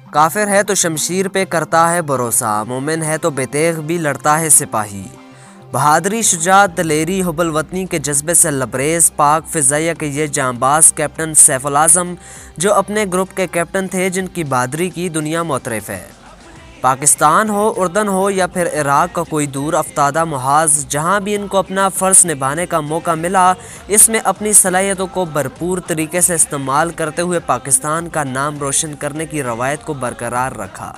کافر ہے تو شمشیر پہ کرتا ہے بھروسہ، مومن ہے تو بے تیغ بھی لڑتا ہے سپاہی۔ بہادری، شجاعت، دلیری، حب الوطنی کے جذبے سے لبریز پاک فضائیہ کے یہ جانباز کیپٹن سیف الاعظم جو اپنے گروپ کے کیپٹن تھے، جن کی بہادری کی دنیا معترف ہے۔ پاکستان ہو، اردن ہو یا پھر عراق کا کوئی دور افتادہ محاذ، جہاں بھی ان کو اپنا فرض نبھانے کا موقع ملا، اس میں اپنی صلاحیتوں کو بھرپور طریقے سے استعمال کرتے ہوئے پاکستان کا نام روشن کرنے کی روایت کو برقرار رکھا۔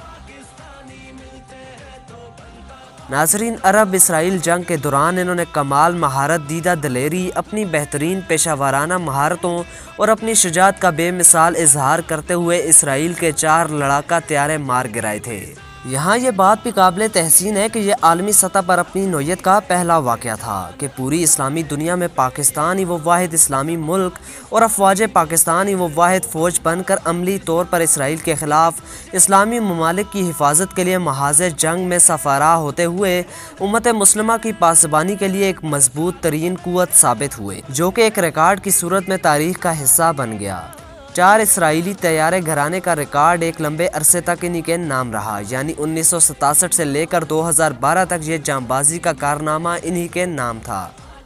ناظرین، عرب اسرائیل جنگ کے دوران انہوں نے کمال مہارت، دیدہ دلیری، اپنی بہترین پیشہ ورانہ مہارتوں اور اپنی شجاعت کا بے مثال اظہار کرتے ہوئے اسرائیل کے 4 لڑاکا طیارے مار گرائے تھے۔ یہاں یہ بات بھی قابل تحسین ہے کہ یہ عالمی سطح پر اپنی نوعیت کا پہلا واقعہ تھا کہ پوری اسلامی دنیا میں پاکستان ہی وہ واحد اسلامی ملک اور افواج پاکستان ہی وہ واحد فوج بن کر عملی طور پر اسرائیل کے خلاف اسلامی ممالک کی حفاظت کے لیے محاذ جنگ میں سفارا ہوتے ہوئے امت مسلمہ کی پاسبانی کے لیے ایک مضبوط ترین قوت ثابت ہوئے، جو کہ ایک ریکارڈ کی صورت میں تاریخ کا حصہ بن گیا۔ 4 اسرائیلی طیارے گھرانے کا ریکارڈ ایک لمبے عرصے تک انہی کے نام رہا، یعنی 1967 سے لے کر 2012 تک یہ جانبازی کا کارنامہ انہی کے نام تھا۔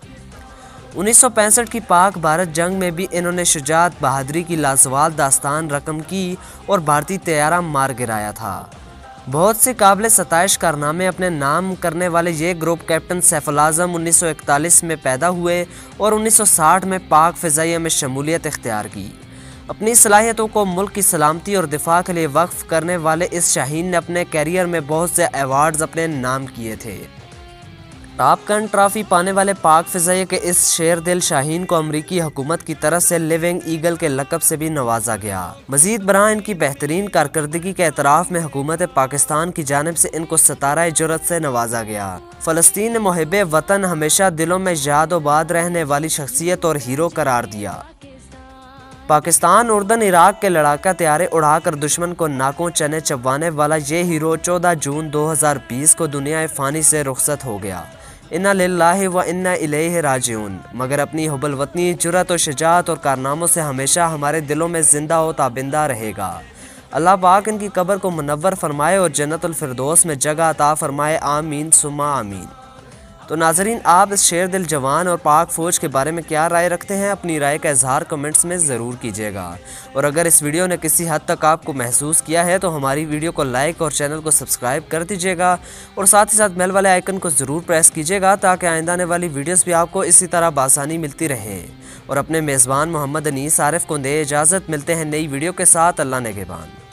1965 کی پاک بھارت جنگ میں بھی انہوں نے شجاعت، بہادری کی لازوال داستان رقم کی اور بھارتی طیارہ مار گرایا تھا۔ بہت سے قابل ستائش کارنامے اپنے نام کرنے والے یہ گروپ کیپٹن سیف الاعظم 1941 میں پیدا ہوئے اور 1960 میں پاک فضائیہ میں شمولیت اختیار کی۔ اپنی صلاحیتوں کو ملک کی سلامتی اور دفاع کے لیے وقف کرنے والے اس شاہین نے اپنے کیریئر میں بہت سے ایوارڈز اپنے نام کیے تھے۔ ٹاپ گن ٹرافی پانے والے پاک فضائیہ کے اس شیر دل شاہین کو امریکی حکومت کی طرف سے لیونگ ایگل کے لقب سے بھی نوازا گیا۔ مزید برآں ان کی بہترین کارکردگی کے اعتراف میں حکومت پاکستان کی جانب سے ان کو ستارہ جرأت سے نوازا گیا۔ فلسطین نے محب وطن ہمیشہ دلوں میں یاد و باد رہنے والی شخصیت اور ہیرو قرار دیا۔ پاکستان، اردن، عراق کے لڑاکا طیارے اڑا کر دشمن کو ناکوں چنے چبوانے والا یہ ہیرو 14 جون 2020 کو دنیا فانی سے رخصت ہو گیا۔ انا للہ و انا الیہ راجعون، مگر اپنی حب الوطنی، جرأت و شجاعت اور کارناموں سے ہمیشہ ہمارے دلوں میں زندہ و تابندہ رہے گا۔ اللہ پاک ان کی قبر کو منور فرمائے اور جنت الفردوس میں جگہ عطا فرمائے، آمین ثم آمین۔ تو ناظرین، آپ اس شیر دل جوان اور پاک فوج کے بارے میں کیا رائے رکھتے ہیں؟ اپنی رائے کا اظہار کمنٹس میں ضرور کیجیے گا، اور اگر اس ویڈیو نے کسی حد تک آپ کو محسوس کیا ہے تو ہماری ویڈیو کو لائک اور چینل کو سبسکرائب کر دیجیے گا، اور ساتھ ہی ساتھ بیل والے آئیکن کو ضرور پریس کیجیے گا تاکہ آئندہ آنے والی ویڈیوز بھی آپ کو اسی طرح بآسانی ملتی رہیں۔ اور اپنے میزبان محمد انیس عارف کو دے اجازت، ملتے ہیں نئی ویڈیو کے ساتھ۔ اللہ نگہبان۔